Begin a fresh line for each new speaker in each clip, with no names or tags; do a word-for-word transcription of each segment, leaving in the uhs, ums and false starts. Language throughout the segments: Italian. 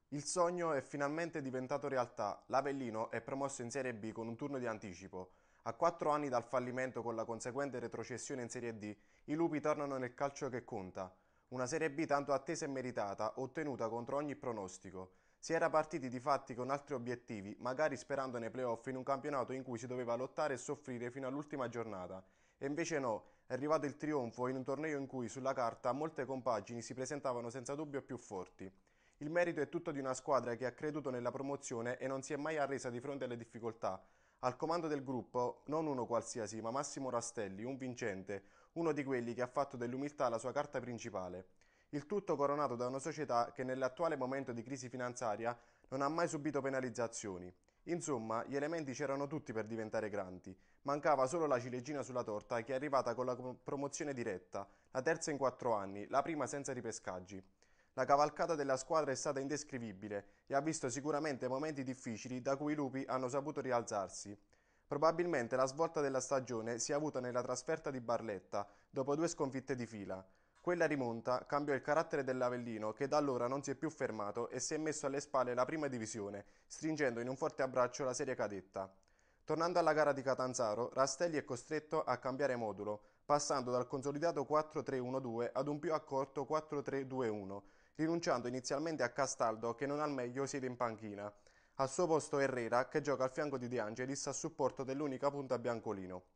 Il sogno è finalmente diventato realtà. L'Avellino è promosso in Serie B con un turno di anticipo. A quattro anni dal fallimento con la conseguente retrocessione in Serie D, i lupi tornano nel calcio che conta. Una Serie B tanto attesa e meritata, ottenuta contro ogni pronostico. Si era partiti di fatti con altri obiettivi, magari sperando nei playoff in un campionato in cui si doveva lottare e soffrire fino all'ultima giornata. E invece no, è arrivato il trionfo in un torneo in cui sulla carta molte compagini si presentavano senza dubbio più forti. Il merito è tutto di una squadra che ha creduto nella promozione e non si è mai arresa di fronte alle difficoltà. Al comando del gruppo, non uno qualsiasi, ma Massimo Rastelli, un vincente, uno di quelli che ha fatto dell'umiltà la sua carta principale. Il tutto coronato da una società che nell'attuale momento di crisi finanziaria non ha mai subito penalizzazioni. Insomma, gli elementi c'erano tutti per diventare grandi. Mancava solo la ciliegina sulla torta che è arrivata con la promozione diretta, la terza in quattro anni, la prima senza ripescaggi. La cavalcata della squadra è stata indescrivibile e ha visto sicuramente momenti difficili da cui i lupi hanno saputo rialzarsi. Probabilmente la svolta della stagione si è avuta nella trasferta di Barletta, dopo due sconfitte di fila. Quella rimonta cambiò il carattere dell'Avellino che da allora non si è più fermato e si è messo alle spalle la prima divisione, stringendo in un forte abbraccio la serie cadetta. Tornando alla gara di Catanzaro, Rastelli è costretto a cambiare modulo, passando dal consolidato quattro tre uno due ad un più accorto quattro tre due uno, rinunciando inizialmente a Castaldo che non al meglio siede in panchina. Al suo posto Herrera che gioca al fianco di De Angelis a supporto dell'unica punta biancolino.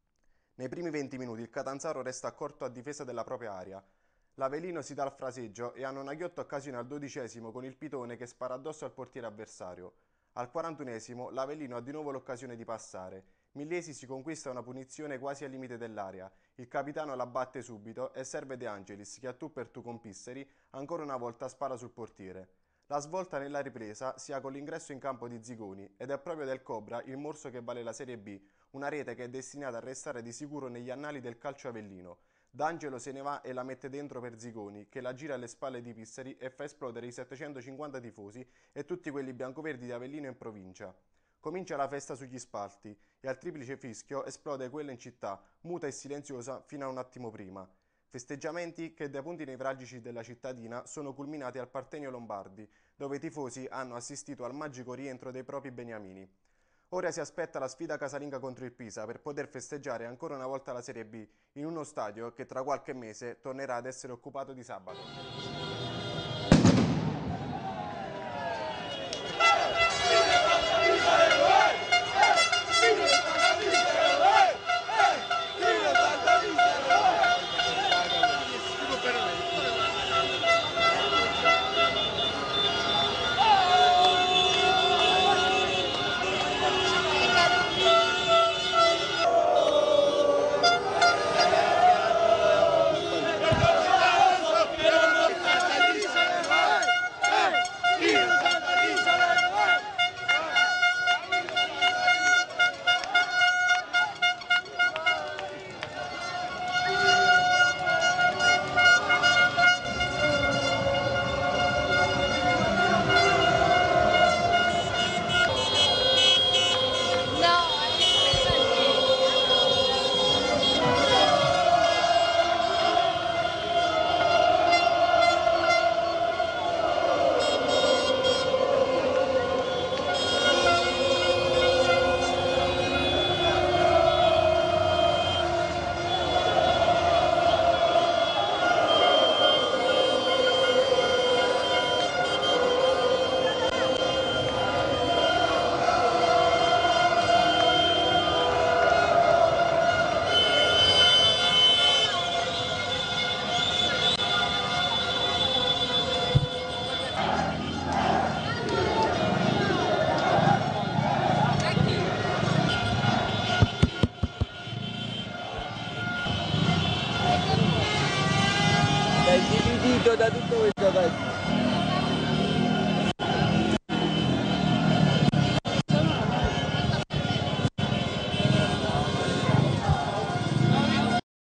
Nei primi venti minuti il Catanzaro resta accorto a difesa della propria area. L'Avelino si dà al fraseggio e hanno una ghiotta occasione al dodicesimo con il Pitone che spara addosso al portiere avversario. Al quarantunesimo l'Avellino ha di nuovo l'occasione di passare. Millesi si conquista una punizione quasi al limite dell'area. Il capitano la batte subito e serve De Angelis che a tu per tu con Pisseri ancora una volta spara sul portiere. La svolta nella ripresa si ha con l'ingresso in campo di Zigoni ed è proprio del Cobra il morso che vale la Serie B, una rete che è destinata a restare di sicuro negli annali del calcio avellino. D'Angelo se ne va e la mette dentro per Zigoni, che la gira alle spalle di Pissari e fa esplodere i settecentocinquanta tifosi e tutti quelli biancoverdi di Avellino in provincia. Comincia la festa sugli spalti e al triplice fischio esplode quella in città, muta e silenziosa fino a un attimo prima. Festeggiamenti che dai punti nevralgici della cittadina sono culminati al Partenio Lombardi, dove i tifosi hanno assistito al magico rientro dei propri beniamini. Ora si aspetta la sfida casalinga contro il Pisa per poter festeggiare ancora una volta la Serie B in uno stadio che tra qualche mese tornerà ad essere occupato di sabato.